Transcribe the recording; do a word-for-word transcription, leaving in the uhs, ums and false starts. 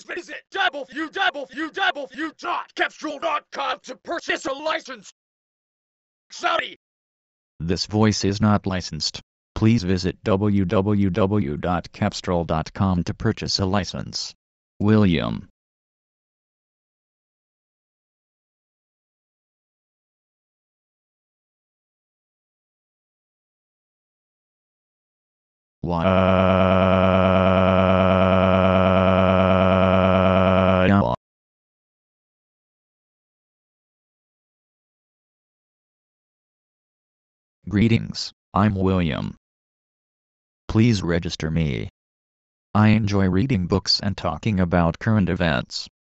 visit w w w dot cepstral dot com to purchase a license. Saudi. This voice is not licensed. Please visit w w w dot cepstral dot com to purchase a license. William. Why? Greetings, I'm William. Please register me. I enjoy reading books and talking about current events.